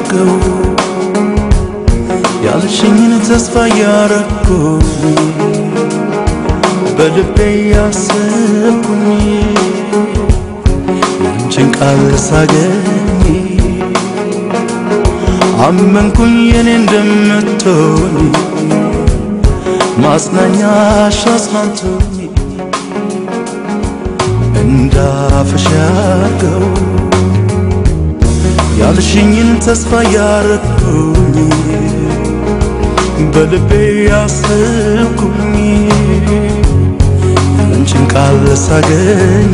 ሳገው ያልሽኝን ተስፋ ያረኩኝ በልቤ ያሰብኩኝ አንቺን ቃል ሳገኝ አመንኩኝ የኔ እንደምትሆኝ ማጽናኛሽ አጽናንቶኝ እንዳፍሽ ያርገው ያልሽኝን ተስፋ ያረኩኝ በልቤ ያሰብኩኝ አንቺን ቃል ሳገኝ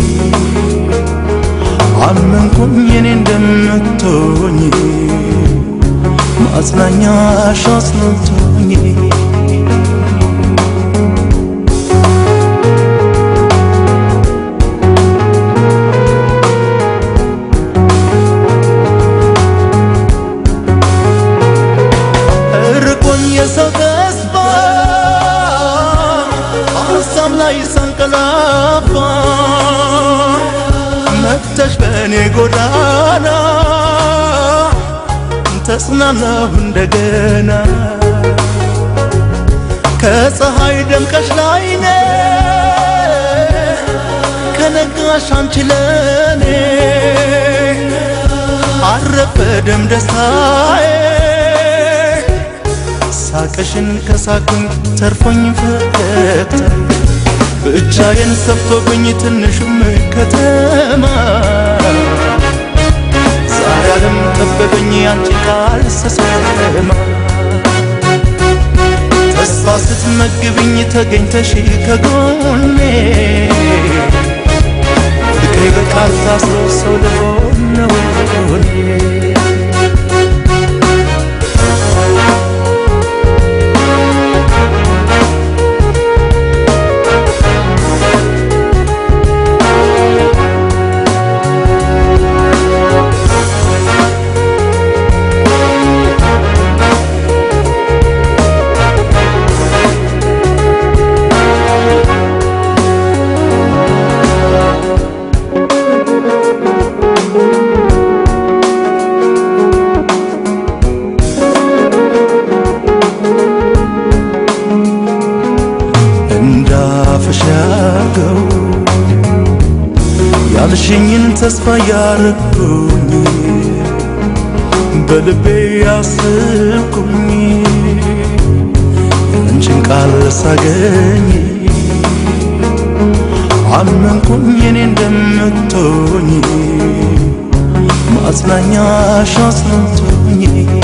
አመንኩኝ የኔ እንደምትሆኝ ማጽናኛሽ አጽናንቶኝ የሰው ተስፋ ሀሳብ ላይ ሳንቀላፋ መጥተሽ በእኔ ጎዳና ተጽናናሁ እንደገና ከፀሐይ ደምቀሽ ላይኔ ከነጋሽ አንቺ ለኔ አረፈደም ደስታዬ ሳቅሽን ከሳኩኝ ተርፎኝ ፈገግታ ብቻዬን ሰፍቶብኝ ትንሹም ከተማ ዛሬ ዓለም ጠበበኝ ያንቺ ቃል ስሰማ ተስፋ ስትመግብኝ ተገኝተሽ ከጎኔ ፍቅሬ በቃል ታስሮ ሰው ልሆን ነው እንዳፍሽ ያርገው ያልሽኝን ተስፋ ያረኩኝ በልቤ ያሰብኩኝ አንቺን ቃል ሳገኝ አመንኩኝ የኔ እንደምትሆኝ ማጽናኛሽ አጽናንቶኝ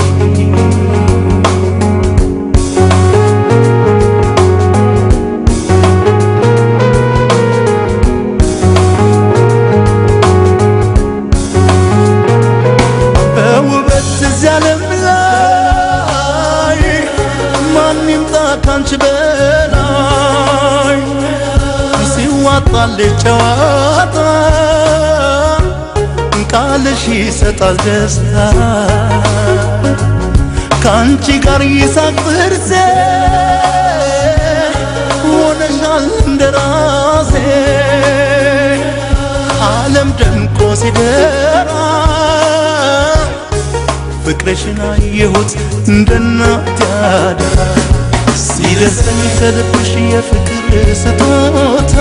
ካንቺ በላይ ሲዋጣልሽ ጨዋታ ቃልሽ ይሰጣል ደስታ ካንቺ ጋር ይሳቅ ጥርሴ ሆነሻል እንደራሴ ዓለም ደምቆ ሲደራ ፍቅርሽን አየሁት እንደናት ያደራ ሲደርሰኝ ከልብሽ የፍቅር ስጦታ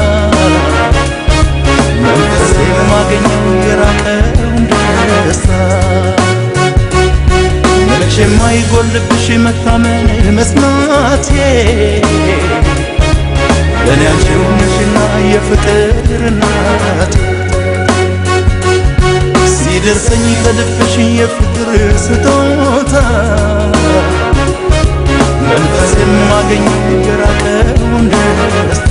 መንፈሴ ማገኘው የራቀውን ደስታ መቼም አይጎልብሽ መታመን መስማቴ ለኔ አንቺው ነሽና የፍቅር እናት ሲደርሰኝ ከልብሽ የፍቅር ስጦታ መንፈስ የማገኘው የራቀውን ደስታ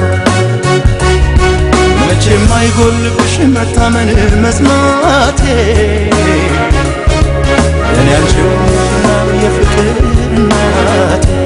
መቼም አይጎልብሽ መታመን መስማቴ ለኔ አንቺው ነሽና የፍቅር እናቴ